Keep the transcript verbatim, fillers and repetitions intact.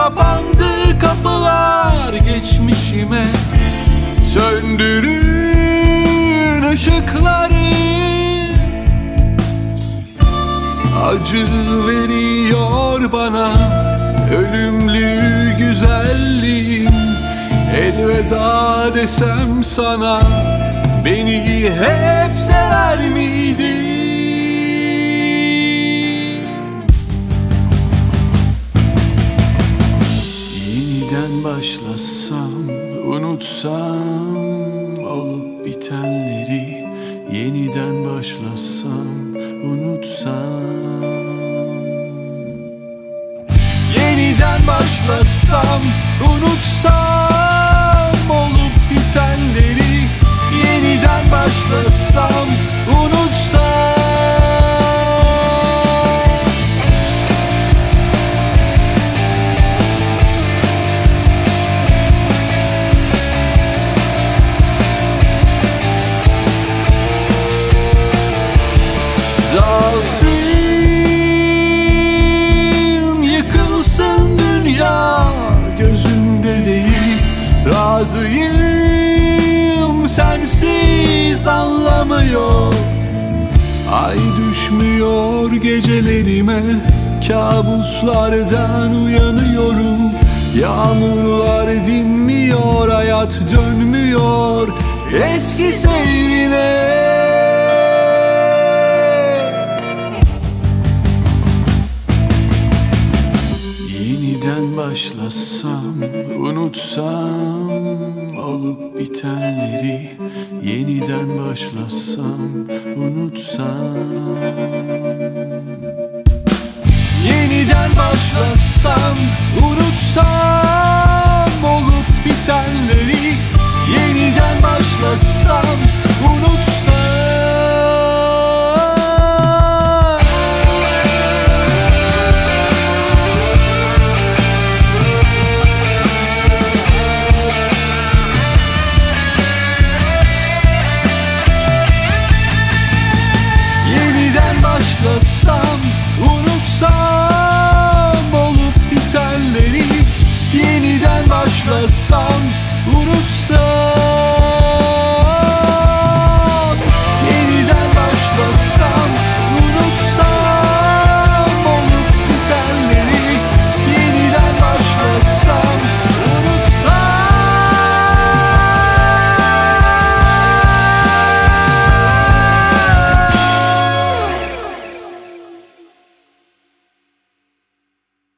Kapandı kapılar geçmişime. Söndürün ışıkları. Acı veriyor bana ölümlü güzelliğim. Elveda desem sana, beni hep sever miydin? Yeniden başlasam, unutsam olup bitenleri. Yeniden başlasam, unutsam. Yeniden başlasam, unutsam olup bitenleri. Yeniden başlasam, unutsam. Dağılsın, yıkılsın dünya gözümde değil. Razıyım, sensiz anlamıyor. Ay düşmüyor gecelerime, kabuslardan uyanıyorum. Yağmurlar dinmiyor, hayat dönmüyor eski seyrine. Yeniden başlasam, unutsam olup bitenleri. Yeniden başlasam, unutsam. Yeniden başlasam, unutsam.